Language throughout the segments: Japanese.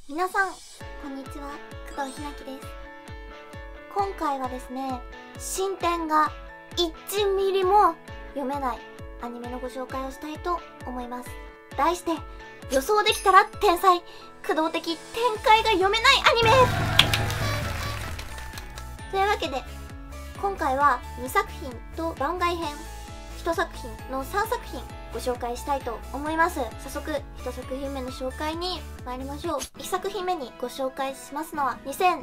皆さんこんにちは、工藤ひなきです。今回はですね、進展が1ミリも読めないアニメのご紹介をしたいと思います。題して、予想できたら天才、工藤的展開が読めないアニメというわけで、今回は2作品と番外編1作品の3作品ご紹介したいと思います。早速1作品目の紹介に参りましょう。1作品目にご紹介しますのは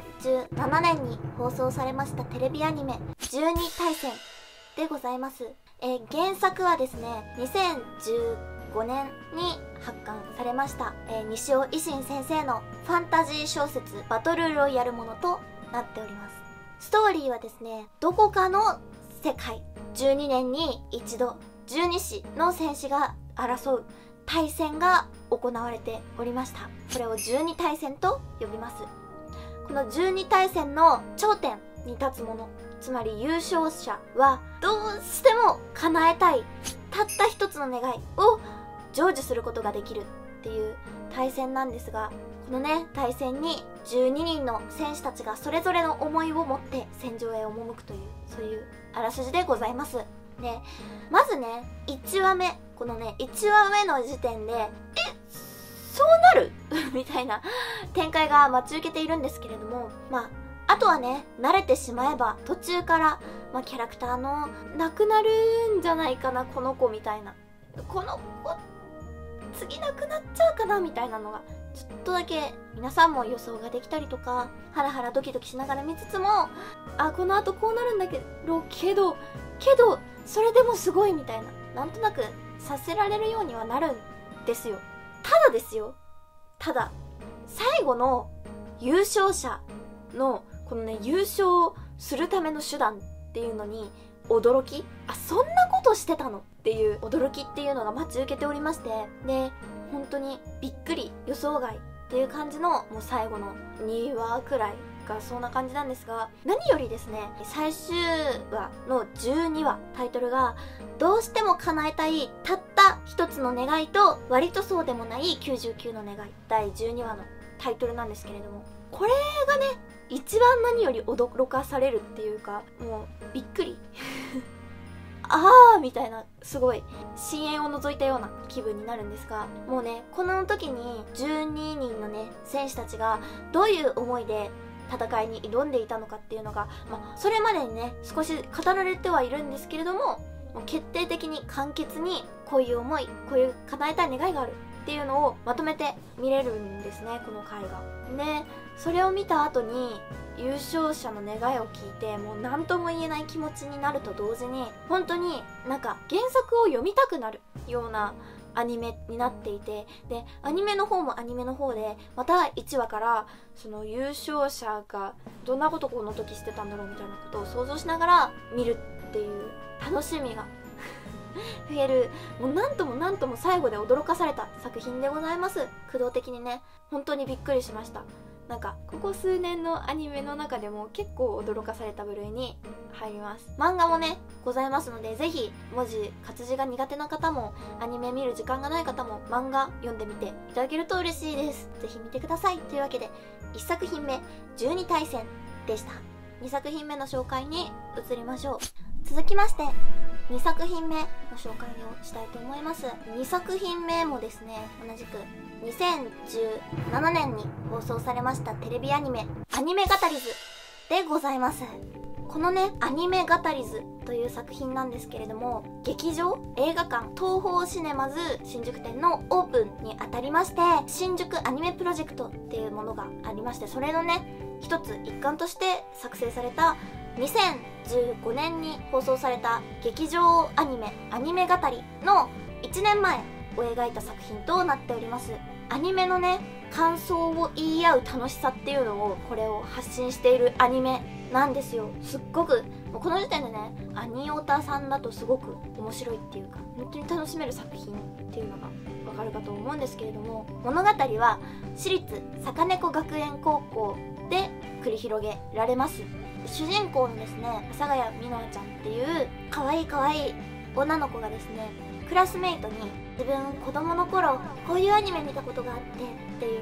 2017年に放送されましたテレビアニメ12対戦でございます。原作はですね、2015年に発刊されました、西尾維新先生のファンタジー小説バトルロイヤルものとなっております。ストーリーはですね、どこかの世界、12年に一度12士の戦士が争う対戦が行われておりました。これを12対戦と呼びます。この12対戦の頂点に立つ者、つまり優勝者はどうしても叶えたいたった一つの願いを成就することができるっていう対戦なんですが、このね、対戦に12人の戦士たちがそれぞれの思いを持って戦場へ赴くという、そういうあらすじでございます。で、まずね、1話目、このね、1話目の時点で、そうなるみたいな展開が待ち受けているんですけれども、あとはね、慣れてしまえば、途中から、キャラクターの、なくなるんじゃないかな、この子みたいな。この子、次なくなっちゃうかな、みたいなのが、ちょっとだけ皆さんも予想ができたりとか、ハラハラドキドキしながら見つつも、この後こうなるんだけど、それでもすごいみたいな、なんとなくさせられるようにはなるんですよ。ただ、最後の優勝者の、このね、優勝するための手段っていうのに、驚き？そんなことしてたの？っていう驚きっていうのが待ち受けておりまして、で、本当にびっくり、予想外っていう感じの、もう最後の2話くらいがそんな感じなんですが、何よりですね、最終話の12話、タイトルが、どうしても叶えたいたった一つの願いと、割とそうでもない99の願い、第12話のタイトルなんですけれども、これがね、一番何より驚かされるっていうか、もうびっくりみたいな、すごい深淵を覗いたような気分になるんですが、もうね、この時に12人のね、戦士たちがどういう思いで戦いに挑んでいたのかっていうのが、それまでにね、少し語られてはいるんですけれども、もう決定的に簡潔にこういう思い、こういう叶えたい願いがあるっていうのをまとめて見れるんですね、この回が。で、それを見た後に優勝者の願いを聞いて、もう何とも言えない気持ちになると同時に、本当になんか原作を読みたくなるようなアニメになっていて、で、アニメの方もアニメの方で、また1話からその優勝者がどんなことこの時してたんだろうみたいなことを想像しながら見るっていう楽しみが増える、もうなんとも最後で驚かされた作品でございます。工藤的にね、本当にびっくりしました。なんかここ数年のアニメの中でも結構驚かされた部類に入ります。漫画もねございますので、ぜひ文字活字が苦手な方も、アニメ見る時間がない方も漫画読んでみていただけると嬉しいです。ぜひ見てください。というわけで、1作品目12対戦でした。2作品目の紹介に移りましょう。続きまして2作品目の紹介をしたいと思います。2作品目もですね、同じく2017年に放送されましたテレビアニメアニメ語りずでございます。このね、アニメ語りずという作品なんですけれども、劇場映画館東宝シネマズ新宿店のオープンにあたりまして、新宿アニメプロジェクトっていうものがありまして、それのね、一環として作成された2015年に放送された劇場アニメ語りの1年前を描いた作品となっております。アニメのね、感想を言い合う楽しさっていうのを、これを発信しているアニメなんですよ。すっごく、もうこの時点でね、アニオタさんだとすごく面白いっていうか、本当に楽しめる作品っていうのがわかるかと思うんですけれども、物語は私立坂猫学園高校で繰り広げられます。主人公のですね、阿佐ヶ谷美乃愛ちゃんっていう可愛い女の子がですね、クラスメイトに自分子供の頃こういうアニメ見たことがあってっていう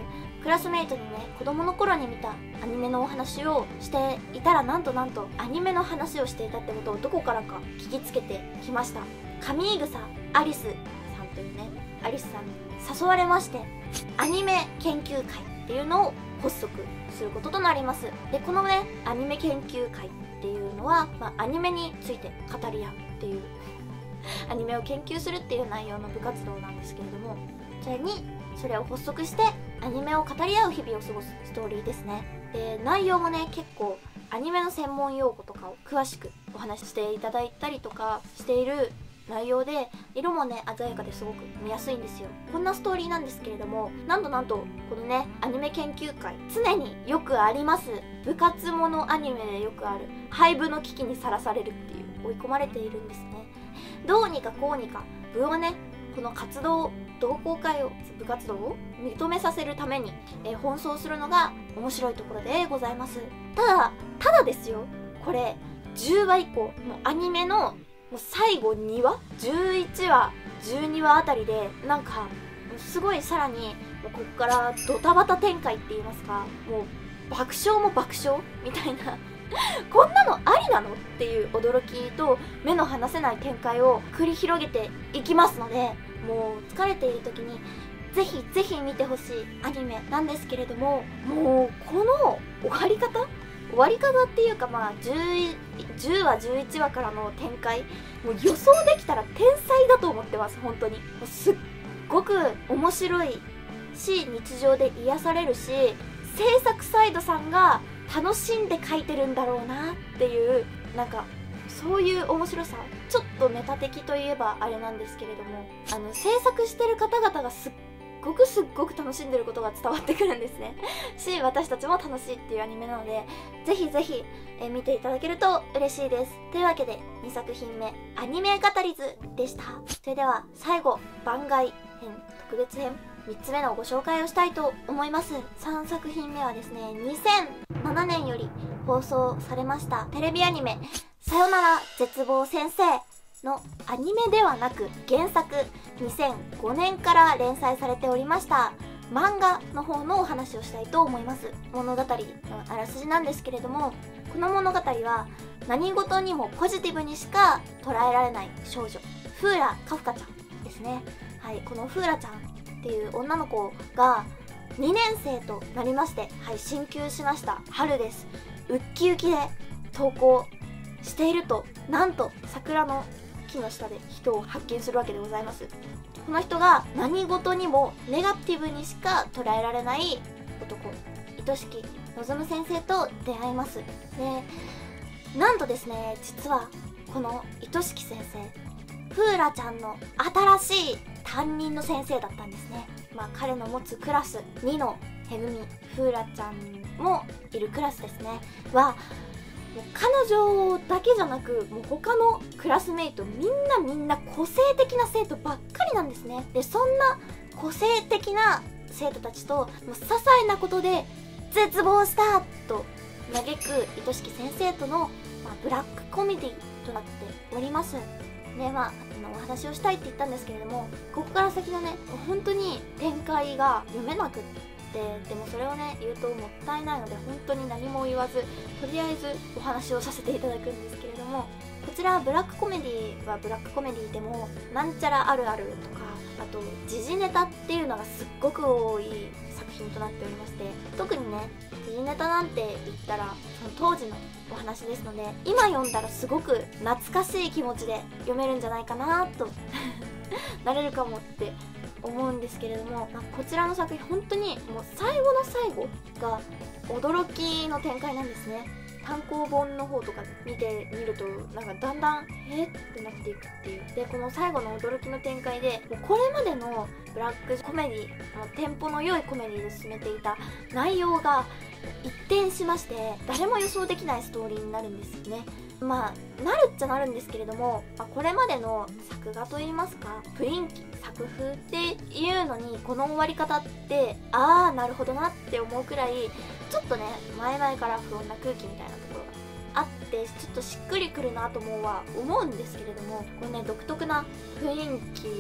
クラスメイトにね、子供の頃に見たアニメのお話をしていたら、なんとアニメの話をしていたってことをどこからか聞きつけてきました。上井草アリスさんというね、アリスさんに誘われまして、アニメ研究会っていうのを発足することとなります。で、このね、アニメ研究会っていうのは、アニメについて語り合うっていうアニメを研究するっていう内容の部活動なんですけれども、それを発足してアニメを語り合う日々を過ごすストーリーですね。で、内容もね、結構アニメの専門用語とかを詳しくお話ししていただいたりとかしている内容で、色もね鮮やかですごく見やすいんですよ。こんなストーリーなんですけれども、なんとこのね、アニメ研究会、常によくあります部活ものアニメでよくある廃部の危機にさらされるっていう、追い込まれているんですね。どうにかこうにか部をね、この同好会を、部活動を認めさせるために、奔走するのが面白いところでございます。ただですよ、これ10話以降のアニメのもう最後2話11話12話あたりで、なんかすごいさらにこっからドタバタ展開って言いますか、もう爆笑も爆笑みたいなこんなのありなのっていう驚きと目の離せない展開を繰り広げていきますので、もう疲れている時にぜひ見てほしいアニメなんですけれども、もうこの終わり方っていうか、10話11話からの展開、もう予想できたら天才だと思ってます。本当にもうすっごく面白いし、日常で癒されるし、制作サイドさんが楽しんで描いてるんだろうなっていう、なんかそういう面白さ、ちょっとメタ的といえばあれなんですけれども、制作してる方々がすっごく楽しんでることが伝わってくるんですねし、私たちも楽しいっていうアニメなので、ぜひ見ていただけると嬉しいです。というわけで2作品目アニメ語り図でした。それでは最後、番外編特別編3つ目のご紹介をしたいと思います。3作品目はですね、2007年より放送されましたテレビアニメさよなら絶望先生のアニメではなく、原作2005年から連載されておりました漫画の方のお話をしたいと思います。物語のあらすじなんですけれども、この物語は何事にもポジティブにしか捉えられない少女、フーラ・カフカちゃんですね。はい、このフーラちゃんっていう女の子が2年生となりまして、はい、進級しました。春です。ウッキウキで登校していると、なんと桜の木の下で人を発見するわけでございます。この人が何事にもネガティブにしか捉えられない男、愛しき望先生と出会います。で、なんとですね、実はこの愛しき先生、フーラちゃんの新しい担任の先生だったんですね。彼の持つクラス2のへぐみ、フーラちゃんもいるクラスですねは、もう彼女だけじゃなく、もう他のクラスメイトみんな個性的な生徒ばっかりなんですね。で、そんな個性的な生徒たちと、もう些細なことで絶望したと嘆く愛しき先生との、ブラックコメディとなっております。で、お話をしたいって言ったんですけれども、ここから先のね、本当に展開が読めなくって、でもそれをね言うともったいないので、本当に何も言わず、とりあえずお話をさせていただくんですけれども、こちらブラックコメディはブラックコメディでも、なんちゃらあるあるとか、あと時事ネタっていうのがすっごく多い作品となっておりまして、特にね、時事ネタなんて言ったらその当時のお話ですので、今読んだらすごく懐かしい気持ちで読めるんじゃないかなとなれるかもって思うんですけれども、こちらの作品本当にもう最後の最後が驚きの展開なんですね。単行本の方とか見てみると、なんかだんだんってなっていくっていう。で、この最後の驚きの展開で、もうこれまでのブラックコメディ、テンポの良いコメディで進めていた内容が一転しまして、誰も予想できないストーリーになるんですよね。なるっちゃなるんですけれども、これまでの作画といいますか、雰囲気、作風っていうのに、この終わり方ってなるほどなって思うくらい、ちょっとね、前々から不穏な空気みたいなところがあって、ちょっとしっくりくるなと思うんですけれども、このね、独特な雰囲気、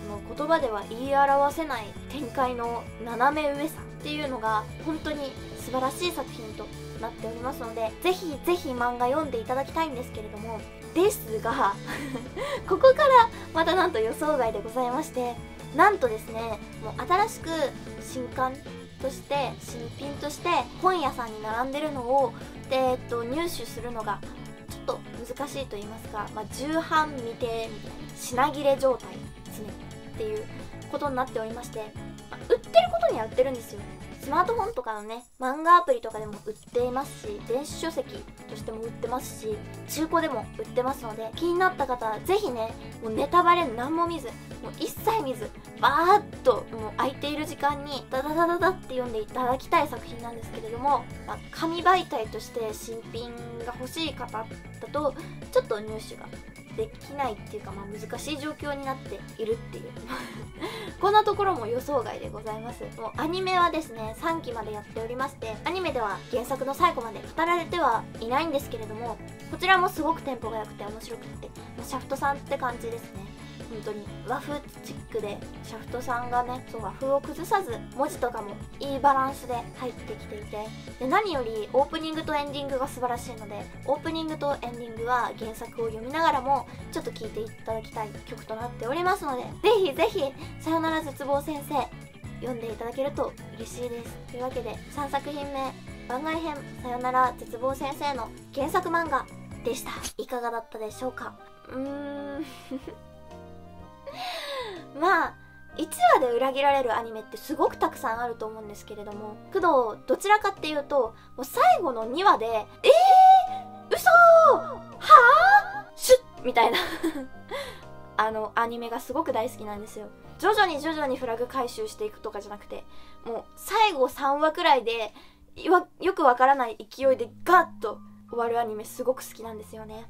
その言葉では言い表せない展開の斜め上さっていうのが本当に素晴らしい作品となっておりますので、ぜひぜひ漫画読んでいただきたいんですけれども、ですがここからまたなんと予想外でございまして、なんとですね、もう新しく新刊として新品として本屋さんに並んでるのを入手するのがちょっと難しいと言いますか、重版未定みたいな品切れ状態常にっていうことになっておりまして、売ってることには売ってるんですよ。スマートフォンとかのね、漫画アプリとかでも売っていますし、電子書籍としても売ってますし、中古でも売ってますので、気になった方はぜひね、もうネタバレ何も見ず、もう一切見ず、バーッともう空いている時間にダダダダダって読んでいただきたい作品なんですけれども、紙媒体として新品が欲しい方だとちょっと入手ができないっていうか、難しい状況になっているっていうこんなところも予想外でございます。もうアニメはですね、3期までやっておりまして、アニメでは原作の最後まで語られてはいないんですけれども、こちらもすごくテンポが良くて面白くって、もうシャフトさんって感じですね。本当に和風チックで、シャフトさんがね、和風を崩さず文字とかもいいバランスで入ってきていて、で何よりオープニングとエンディングが素晴らしいので、オープニングとエンディングは原作を読みながらもちょっと聴いていただきたい曲となっておりますので、ぜひぜひさよなら絶望先生読んでいただけると嬉しいです。というわけで3作品目、番外編さよなら絶望先生の原作漫画でした。いかがだったでしょうか。1話で裏切られるアニメってすごくたくさんあると思うんですけれども、工藤どちらかっていうと、もう最後の2話で嘘はぁシュッみたいなアニメがすごく大好きなんですよ。徐々にフラグ回収していくとかじゃなくて、もう最後3話くらいでよくわからない勢いでガッと終わるアニメすごく好きなんですよね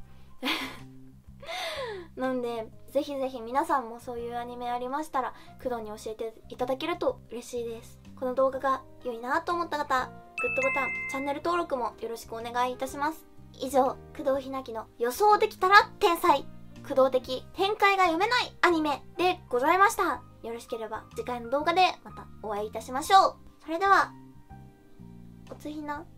なのでぜひぜひ皆さんもそういうアニメありましたら工藤に教えていただけると嬉しいです。この動画が良いなと思った方、グッドボタン、チャンネル登録もよろしくお願いいたします。以上、工藤ひなきの予想できたら天才、工藤的展開が読めないアニメでございました。よろしければ次回の動画でまたお会いいたしましょう。それでは、おつひな。